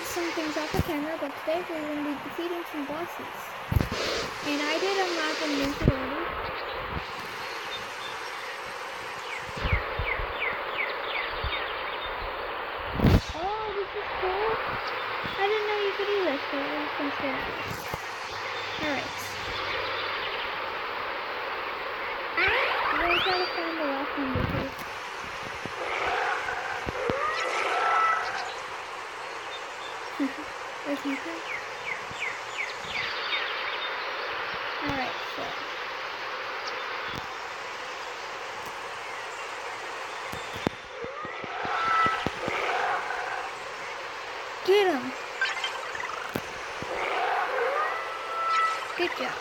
some things off the camera, but today we're going to be defeating some bosses. And I did unlock invincibility. Oh, this is cool. I didn't know you could do this, but we're just going to stay at this. Alright. I'm going to try to find the last number here. There's nothing. Alright, so. Get him! Good job.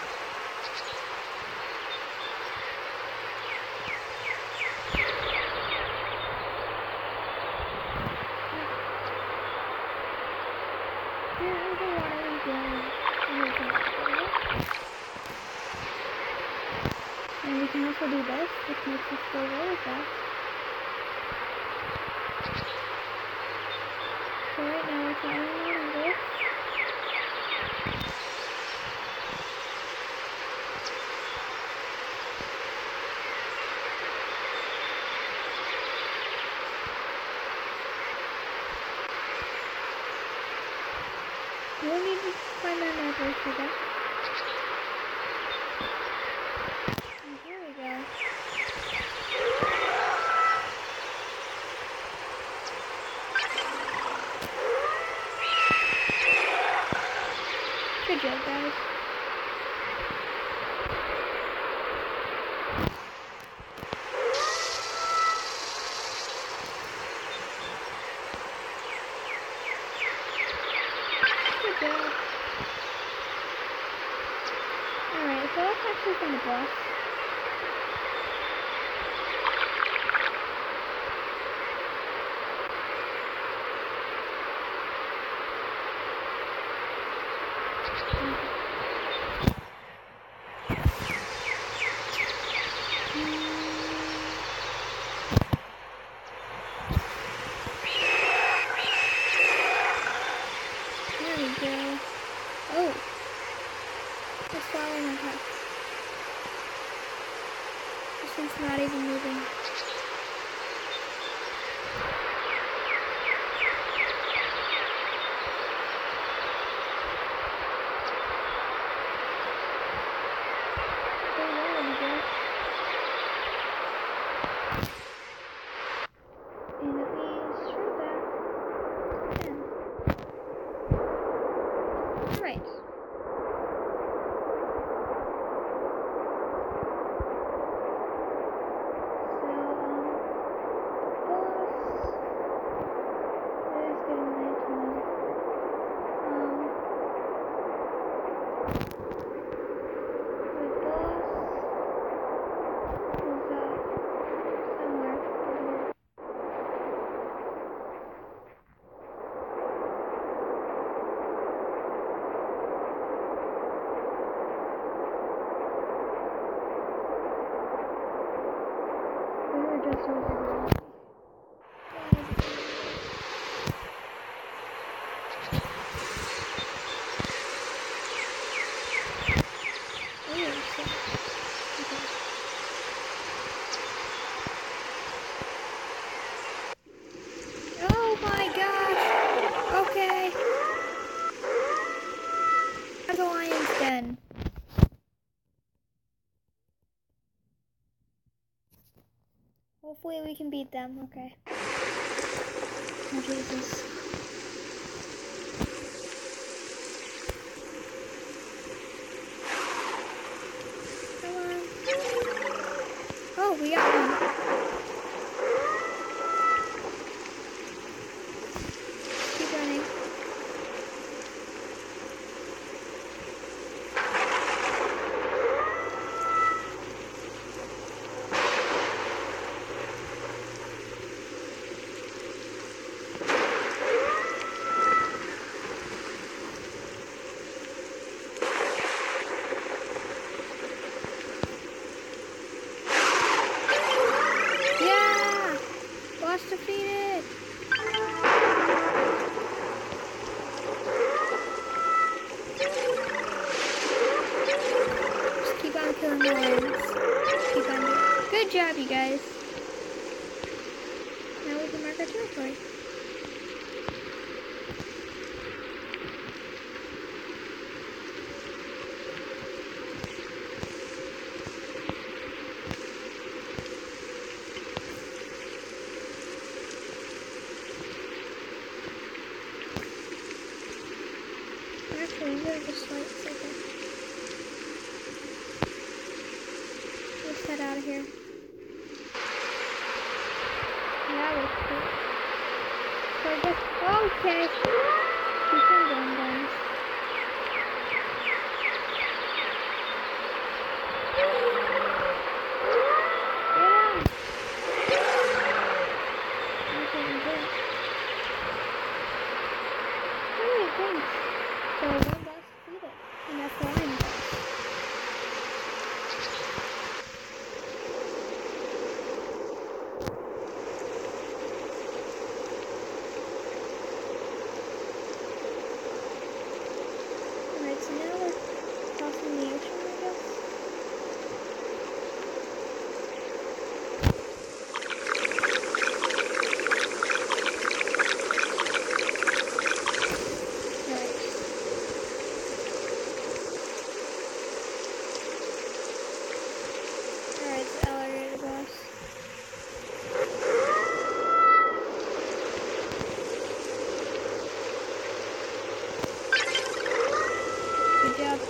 And we can also do this, which makes us go really fast. So right now we're following on this. We'll need to find that map for that. Here we go. Good job, guys. Good job. Alright, so let's actually find a boss. There we go. Oh. It's following my house. This thing's not even moving. Just over here. Oh my gosh! Okay. That's a lion's den. Hopefully we can beat them, okay. Oh Jesus. Come on. Oh, we got one. Keep running. horns. Keep on doing it. Good job, you guys. Now we can mark our territory. Actually, I'm gonna just like second. Let's head out of here. That was cool. So I guess, okay. Keep on going, guys. So one boss defeated, and that's the lion boss. Alright, so now we're crossing the ocean, I guess. Alright, it's the alligator boss. Good job.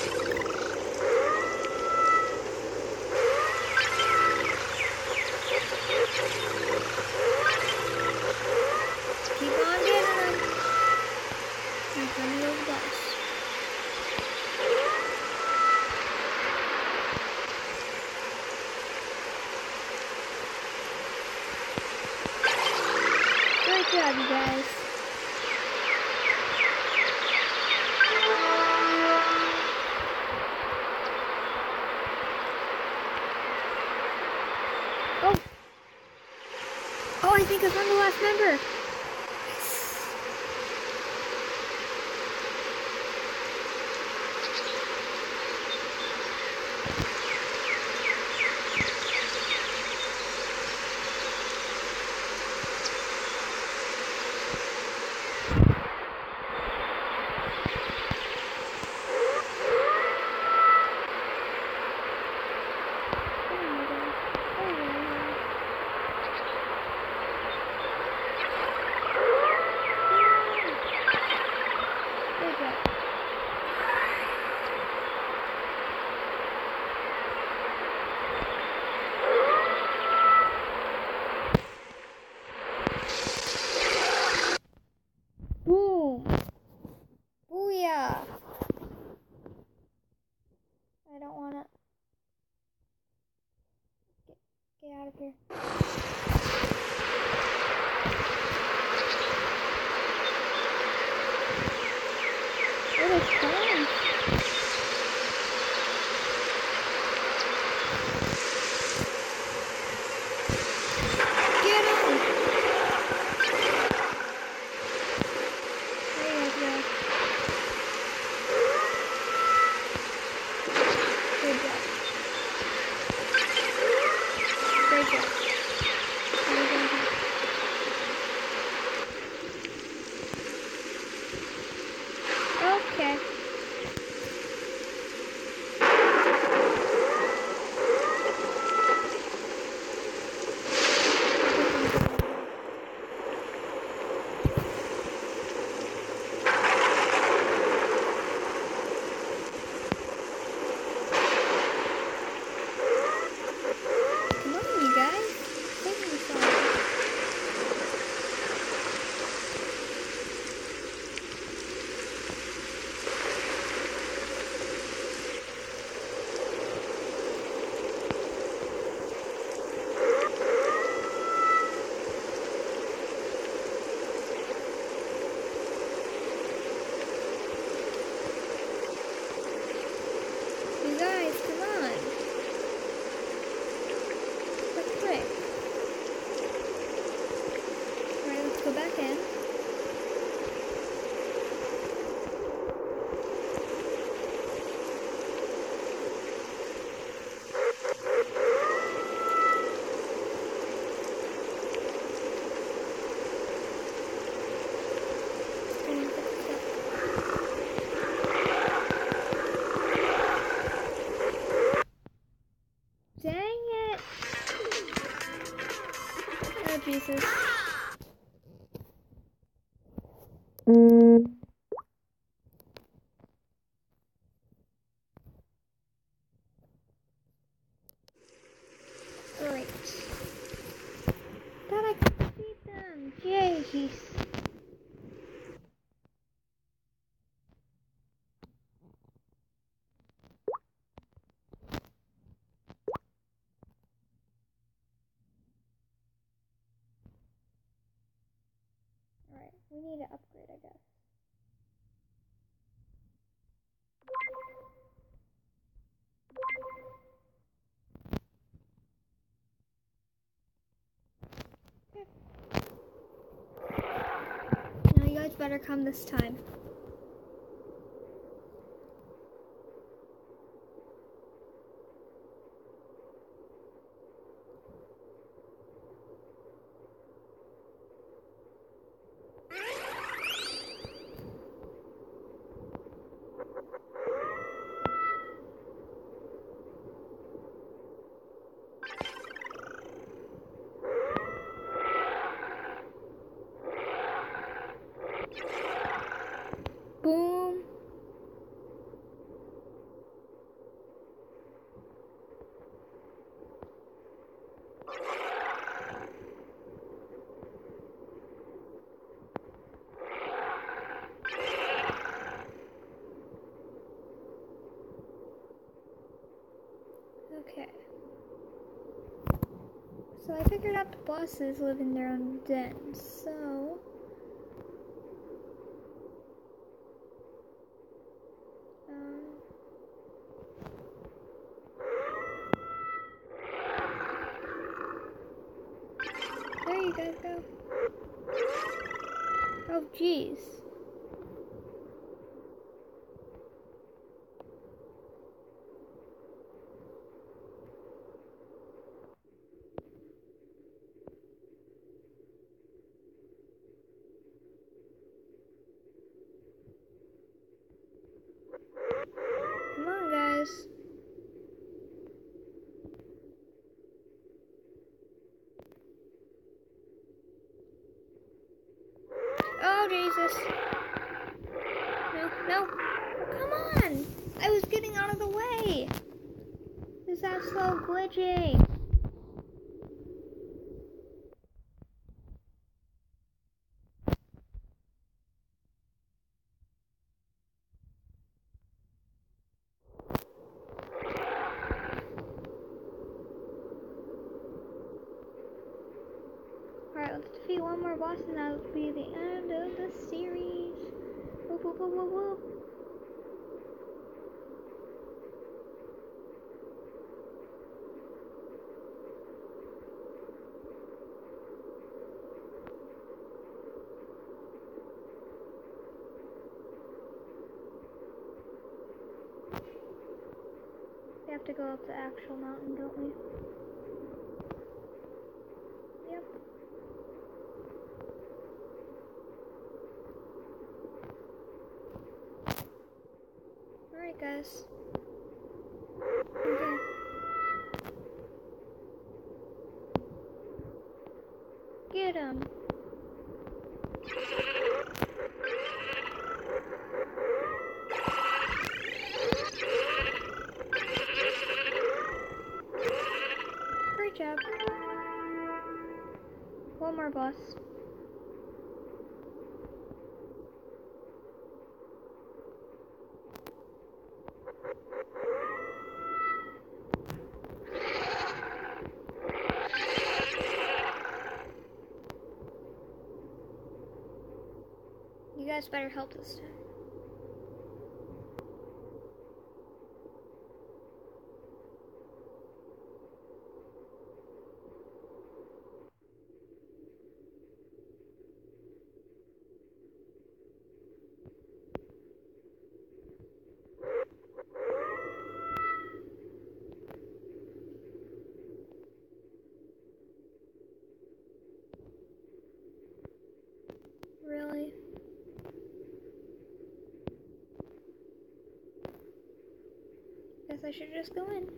Keep on getting them. You're gonna go the boss. Good job, you guys. Oh! Oh, I think I found the last member. Boom! Booyah! I don't wanna get out of here. It is fun. Get him! There you go. Good job. Great job. Jesus. Great. Thought I could defeat them. Jeez. Alright, we need to upgrade, I guess. Now you guys better come this time. Boom. Okay. So I figured out the bosses live in their own dens, so... there you guys go. Oh, jeez. Come on, guys. Oh, Jesus. No, no. Oh, come on. I was getting out of the way. Is that so glitchy? Alright, let's defeat one more boss and that'll be the end of the series. Whoop, whoop, whoop, whoop, whoop. We have to go up the actual mountain, don't we? Yep. Alright, guys. Okay. Get him. Great job. One more boss. You guys better help this time. Really? Guess I should just go in.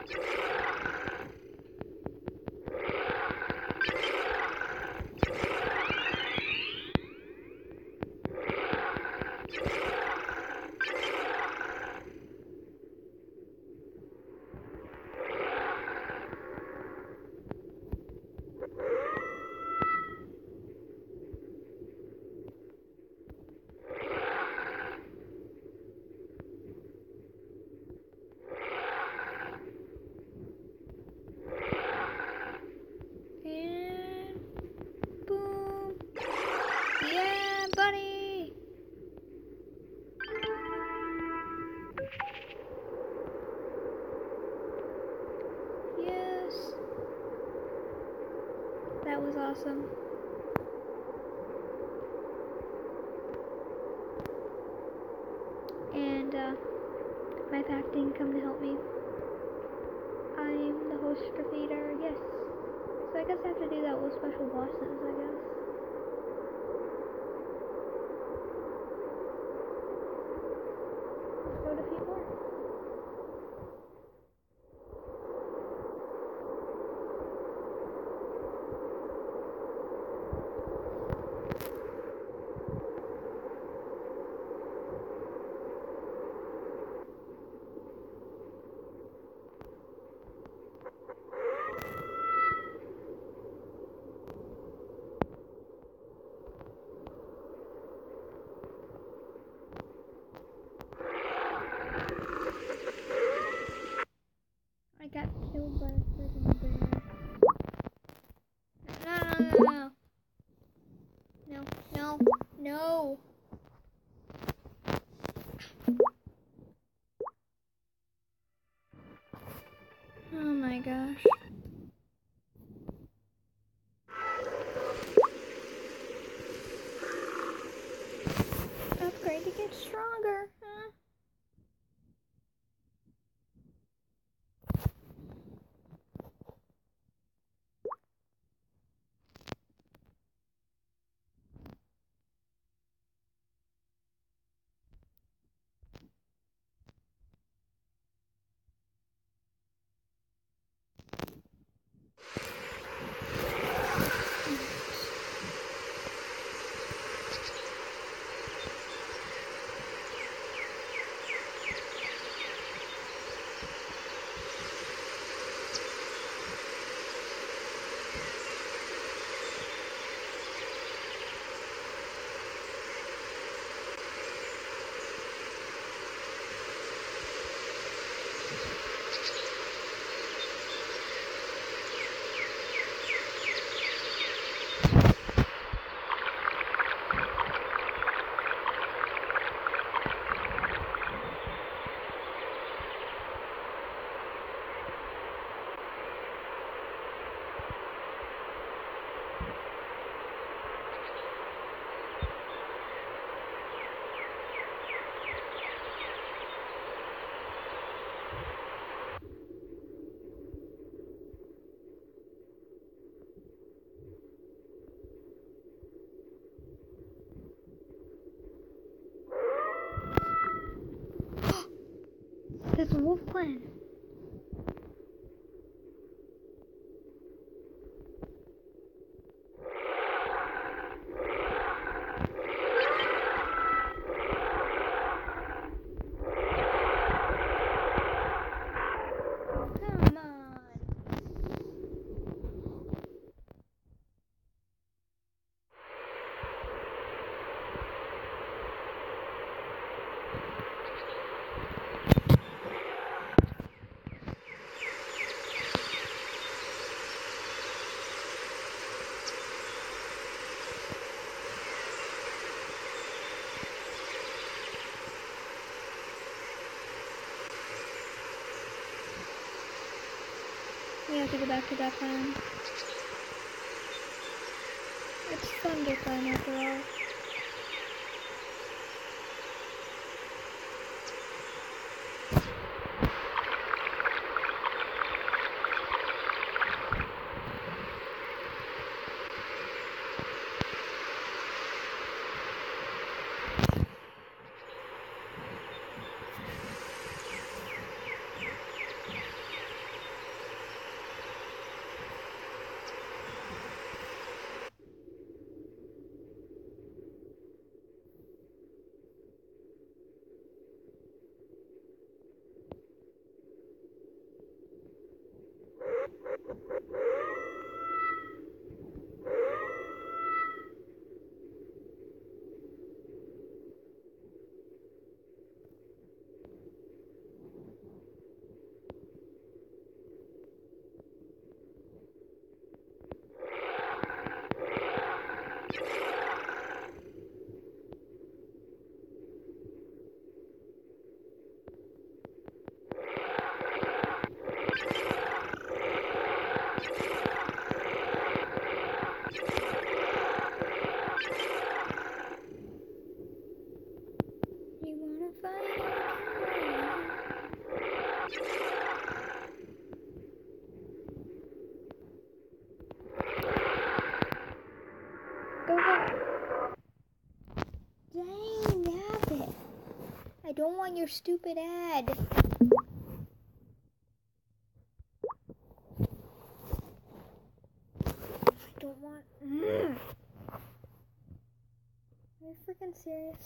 That was awesome. And my pack didn't come to help me. I'm the host defeater, yes. So I guess I have to do that with special bosses, I guess. Let's go defeat more. I got killed by a freaking bear. No. No, no, no. Oh my gosh. Upgrade to get stronger, huh? There's a wolf clan. Come on. We have to go back to that clan. It's Thunder Clan after all. You wanna fight? Go ahead. Dang, nabbit. I don't want your stupid ad. I don't want... Are you freaking serious?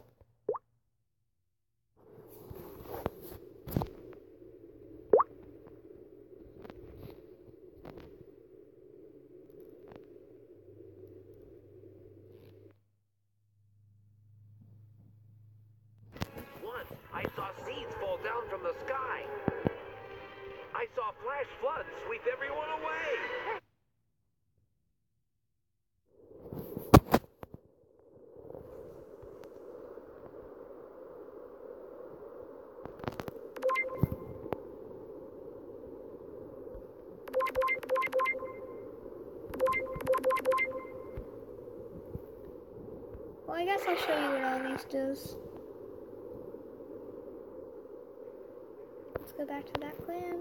Once, I saw seeds fall down from the sky. I saw flash floods sweep everyone away. Well, I guess I'll show you what all these does. Let's go back to that clan.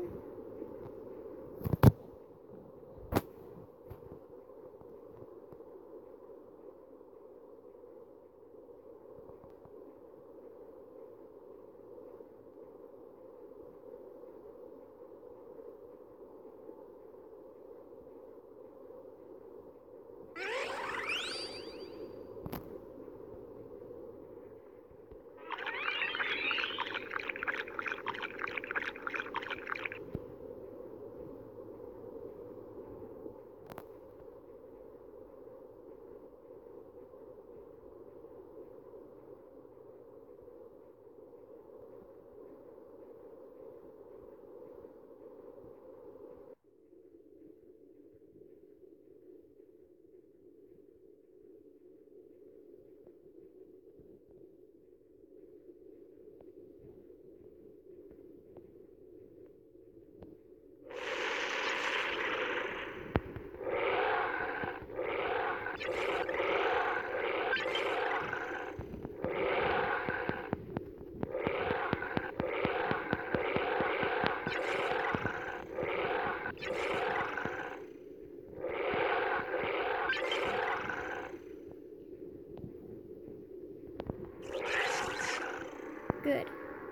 Good.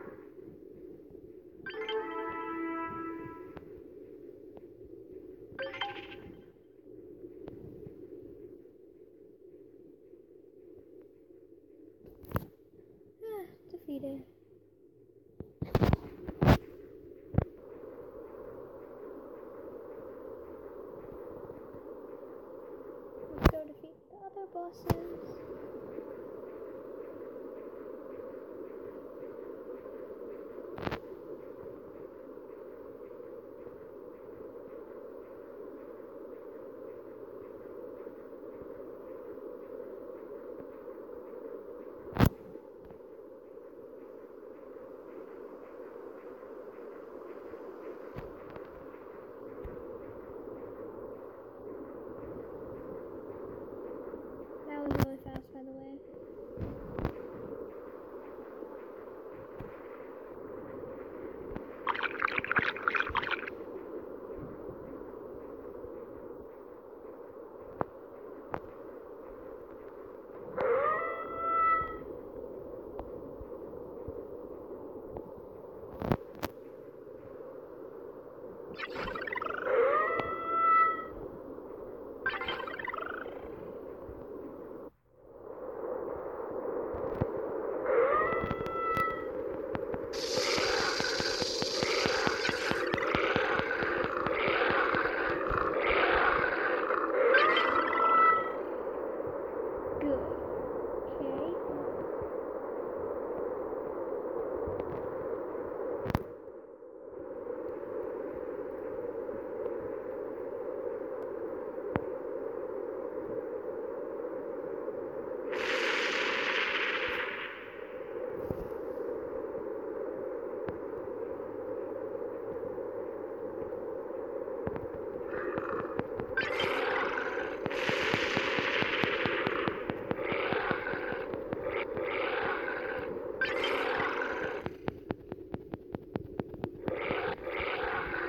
Defeated. Let's go defeat the other bosses. That was really fast, by the way.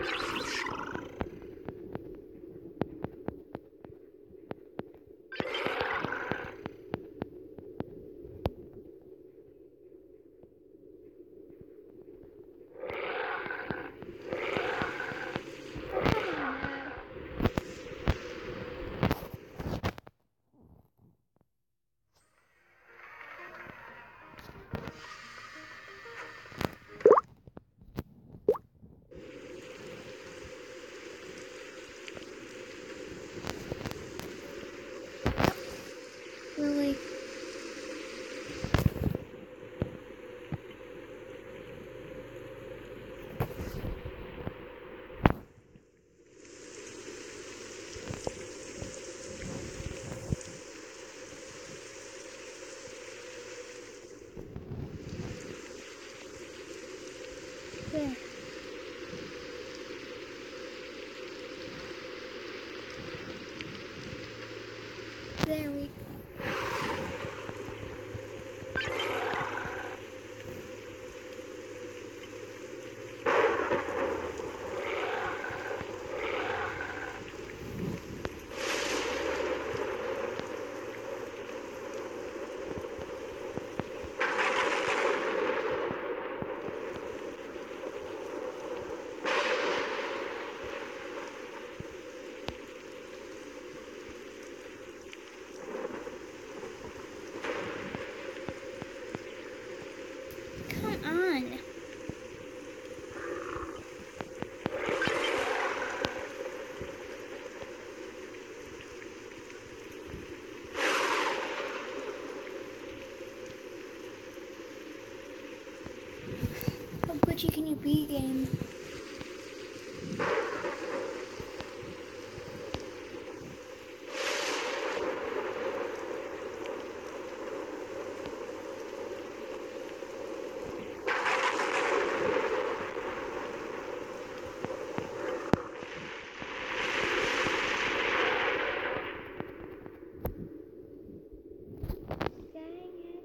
Really? There. There we go. Come on. How glitchy can you be, game? Dang it.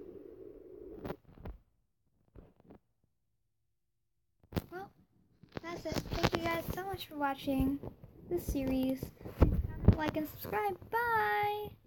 Well, that's it. Thank you guys so much for watching this series. Like and subscribe. Bye!